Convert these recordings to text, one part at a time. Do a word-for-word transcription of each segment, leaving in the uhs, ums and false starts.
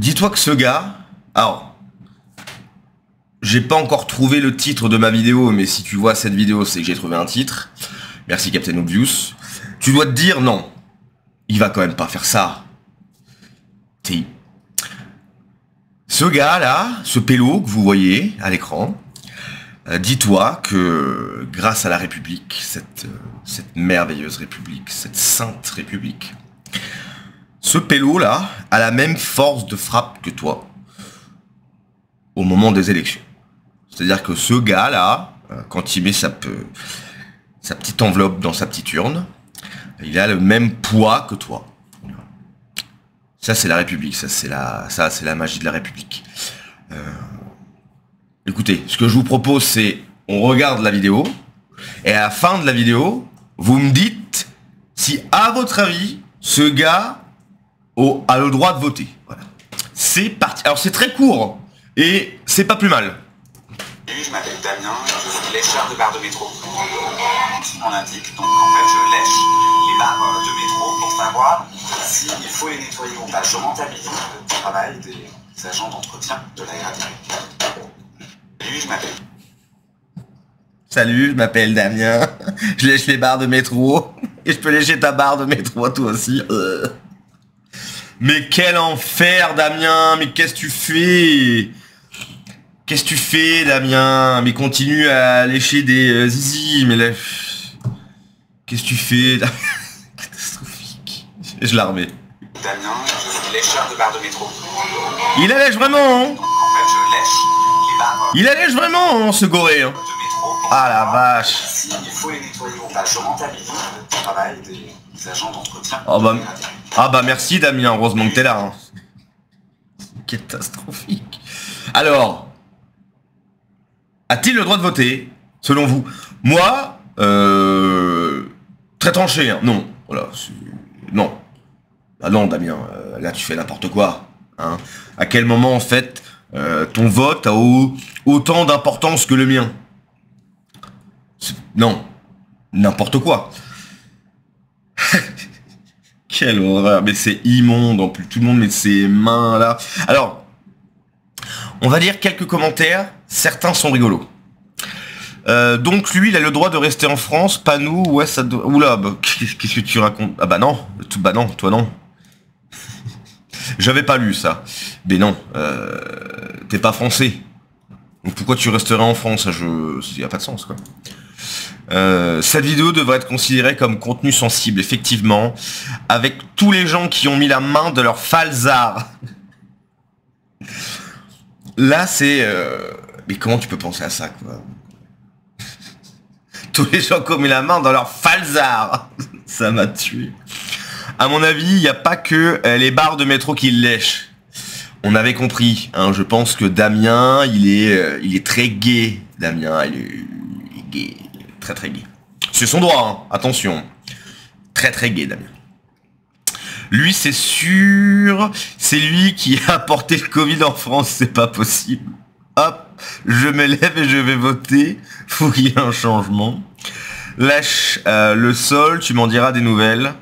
dis-toi que ce gars... Alors, j'ai pas encore trouvé le titre de ma vidéo, mais si tu vois cette vidéo, c'est que j'ai trouvé un titre. Merci Captain Obvious. Tu dois te dire, non, il va quand même pas faire ça. Si. Ce gars-là, ce pélo que vous voyez à l'écran, euh, dis-toi que grâce à la République, cette, euh, cette merveilleuse République, cette sainte République, ce pélo-là a la même force de frappe que toi au moment des élections. C'est-à-dire que ce gars-là, euh, quand il met sa, peu, sa petite enveloppe dans sa petite urne, il a le même poids que toi. Ça, c'est la République. Ça, c'est la, ça, c'est la magie de la République. Euh, écoutez, ce que je vous propose, c'est on regarde la vidéo et à la fin de la vidéo, vous me dites si, à votre avis, ce gars au, a le droit de voter. Voilà. C'est parti. Alors, c'est très court et c'est pas plus mal. Je m'appelle Damien, je suis lécheur de barres de métro. On l'indique, donc en fait je lèche les barres de métro pour savoir s'il faut les nettoyer ou pas. Je rentabilise le travail des agents d'entretien de la R A T P. Salut, je m'appelle. Salut, je m'appelle Damien, je lèche les barres de métro, et je peux lécher ta barre de métro toi aussi. Euh. Mais quel enfer Damien, mais qu'est-ce que tu fais? Qu'est-ce que tu fais, Damien? Mais continue à lécher des euh, zizi, mais là... Qu'est-ce que tu fais, Damien? Catastrophique. Je la remets. Damien, je suis lécheur de barres de métro. Il allège vraiment, hein? Donc en fait, je lèche les barres Il allège vraiment, hein, ce goré, hein? de métro. Ah la vache. S'il faut les nettoyer ou pas. Je rentabilise le travail des agents d'entretien Oh bah... de la R A T P. Ah bah merci, Damien, heureusement que t'es là, hein. Catastrophique. Alors... A-t-il le droit de voter, selon vous? Moi, euh, très tranché, hein. Non. Voilà, non. Ah non, Damien, euh, là tu fais n'importe quoi. Hein. À quel moment, en fait, euh, ton vote a au, autant d'importance que le mien? Non. N'importe quoi. Quelle horreur. Mais c'est immonde, en plus. Tout le monde met ses mains là. Alors... On va lire quelques commentaires, certains sont rigolos. Euh, donc lui, il a le droit de rester en France, pas nous, ouais ça doit... Oula, bah, qu'est-ce que tu racontes? Ah bah non, tout, bah non, toi non. J'avais pas lu ça. Mais non, euh, t'es pas français. Donc pourquoi tu resterais en France? Je... Il n'y a pas de sens, quoi. Euh, cette vidéo devrait être considérée comme contenu sensible, effectivement, avec tous les gens qui ont mis la main de leur falzar. Là, c'est... Euh... Mais comment tu peux penser à ça, quoi? Tous les gens qui ont mis la main dans leur falzar. Ça m'a tué. À mon avis, il n'y a pas que euh, les barres de métro qui lèchent. On avait compris. Hein, je pense que Damien, il est, euh, il est très gay. Damien, il est, il est gay. Très très gay. C'est son droit, hein, attention. Très très gay, Damien. Lui, c'est sûr, c'est lui qui a apporté le Covid en France, c'est pas possible. Hop, je me lève et je vais voter. Faut qu'il y ait un changement. Lâche euh, le sol, tu m'en diras des nouvelles.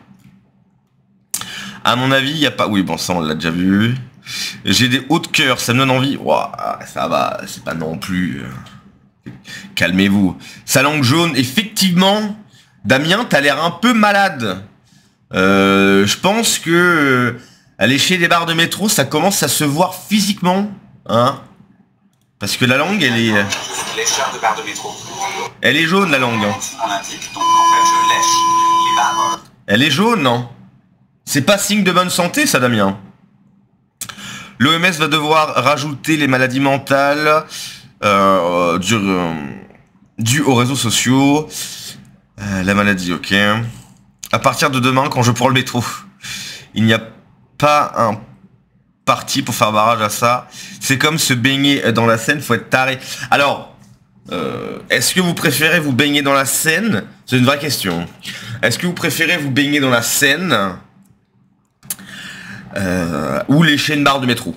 À mon avis, il n'y a pas... Oui, bon, ça, on l'a déjà vu. J'ai des hauts de cœur, ça me donne envie. Ouah, ça va, c'est pas non plus... Euh... Calmez-vous. Sa langue jaune, effectivement, Damien, t'as l'air un peu malade. Euh, je pense que euh, à lécher des barres de métro, ça commence à se voir physiquement, hein, parce que la langue, elle est, Lécheur de barres de métro. elle est jaune la langue. Hein. On indique, donc en fait je lèche les barres. Elle est jaune, non? C'est pas signe de bonne santé, ça, Damien. L'O M S va devoir rajouter les maladies mentales euh, dues euh, dues aux réseaux sociaux. Euh, la maladie, ok. À partir de demain, quand je prends le métro, il n'y a pas un parti pour faire barrage à ça. C'est comme se baigner dans la Seine, faut être taré. Alors, euh, est-ce que vous préférez vous baigner dans la Seine? C'est une vraie question. Est-ce que vous préférez vous baigner dans la Seine euh, ou lécher une barre de métro?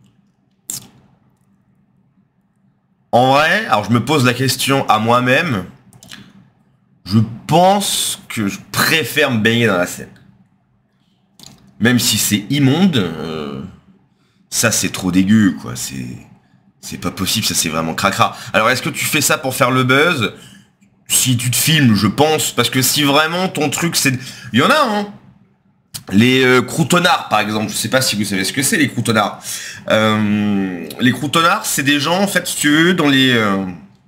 En vrai, alors je me pose la question à moi-même. Je pense que je préfère me baigner dans la Seine. Même si c'est immonde, euh, ça c'est trop dégueu, quoi. C'est c'est pas possible, ça c'est vraiment cracra. Alors est-ce que tu fais ça pour faire le buzz? Si tu te filmes, je pense, parce que si vraiment ton truc c'est... Il y en a, hein. Les euh, croutonnards, par exemple, je sais pas si vous savez ce que c'est, les croutonnards. Euh, les croutonnards, c'est des gens, en fait, si tu veux, dans les... Euh,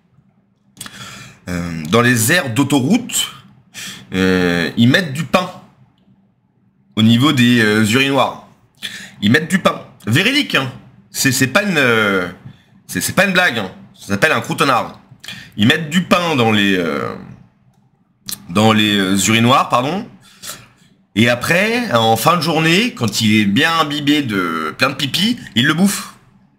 euh, dans les aires d'autoroute, euh, ils mettent du pain. Au niveau des euh, urinoirs. Ils mettent du pain. Véridique, hein. C'est pas une... Euh, c'est pas une blague, hein. Ça s'appelle un croutonnard. Ils mettent du pain dans les... Euh, dans les euh, urinoirs, pardon. Et après, en fin de journée, quand il est bien imbibé de plein de pipi, il le bouffe.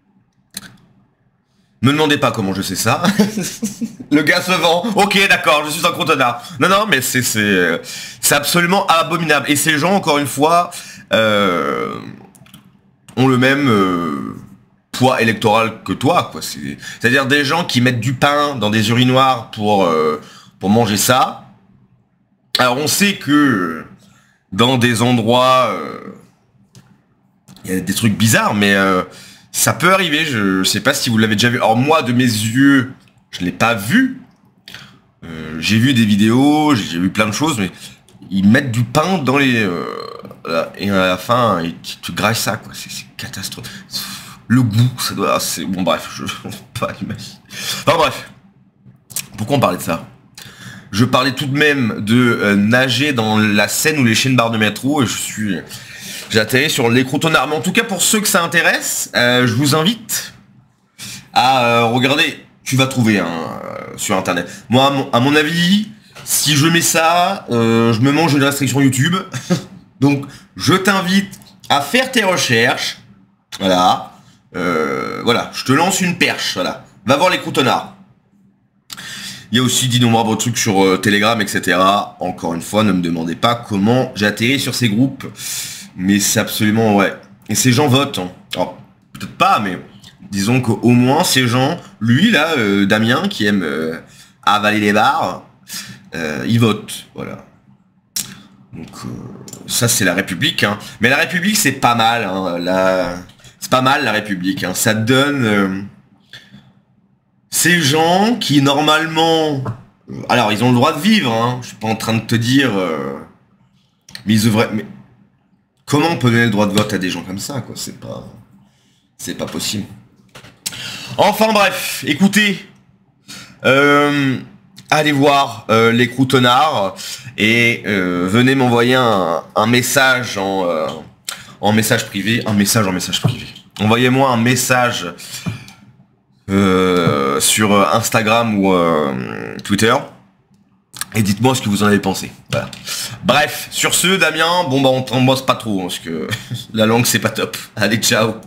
Me demandez pas comment je sais ça. Le gars se vend. Ok, d'accord, je suis un croutonnard. Non, non, mais c'est c'est c'est absolument abominable. Et ces gens, encore une fois, euh, ont le même euh, poids électoral que toi, quoi. C'est-à-dire des gens qui mettent du pain dans des urinoirs pour euh, pour manger ça. Alors on sait que dans des endroits, il euh, y a des trucs bizarres, mais euh, ça peut arriver. Je, je sais pas si vous l'avez déjà vu. Alors moi, de mes yeux, je l'ai pas vu. Euh, j'ai vu des vidéos, j'ai vu plein de choses, mais ils mettent du pain dans les... Euh, et à la fin, ils te graillent ça, quoi. C'est catastrophique. Le goût, ça doit... Bon bref, je ne peux pas l'imaginer. Enfin bref. Pourquoi on parlait de ça? Je parlais tout de même de euh, nager dans la Seine ou les chaînes barres de métro, et je suis... J'ai atterri sur les croutonnards. Mais en tout cas, pour ceux que ça intéresse, euh, je vous invite à euh, regarder. Tu vas trouver hein, euh, sur internet. Moi, à mon, à mon avis, si je mets ça, euh, je me mange une restriction YouTube. Donc, je t'invite à faire tes recherches. Voilà. Euh, voilà. Je te lance une perche. Voilà. Va voir les croutonnards. Il y a aussi d'innombrables trucs sur euh, Telegram, et cetera. Encore une fois, ne me demandez pas comment j'ai atterri sur ces groupes. Mais c'est absolument... Ouais. Et ces gens votent. Hein. Alors, peut-être pas, mais disons qu'au moins, ces gens... Lui, là, euh, Damien, qui aime euh, avaler les barres, euh, il vote. Voilà. Donc, euh, ça, c'est la République. Hein. Mais la République, c'est pas mal. Hein. La... C'est pas mal, la République. Hein. Ça donne... Euh, Ces gens qui normalement, alors ils ont le droit de vivre, hein, je suis pas en train de te dire, euh... mais ils devraient, mais comment on peut donner le droit de vote à des gens comme ça, quoi? C'est pas, c'est pas possible. Enfin bref, écoutez, euh, allez voir euh, les croutonnards et euh, venez m'envoyer un, un message en, euh, en message privé, un message en message privé. Envoyez-moi un message. Euh, sur Instagram ou euh, Twitter et dites-moi ce que vous en avez pensé. Voilà. Bref, sur ce, Damien, bon bah on t'embosse pas trop hein, parce que la langue c'est pas top. Allez, ciao.